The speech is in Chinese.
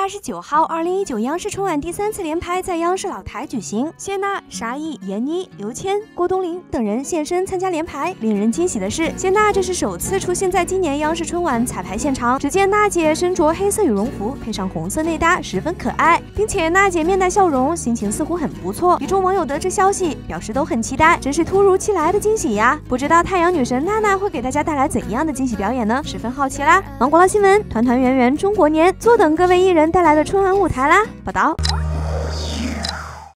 29号，2019央视春晚第3次联排在央视老台举行，谢娜、沙溢、闫妮、刘谦、郭冬临等人现身参加联排。令人惊喜的是，谢娜这是首次出现在今年央视春晚彩排现场。只见娜姐身着黑色羽绒服，配上红色内搭，十分可爱，并且娜姐面带笑容，心情似乎很不错。一众网友得知消息，表示都很期待，真是突如其来的惊喜呀！不知道太阳女神娜娜会给大家带来怎样的惊喜表演呢？十分好奇啦！芒果捞新闻，团团圆圆中国年，坐等各位艺人带来的春晚舞台啦！报道。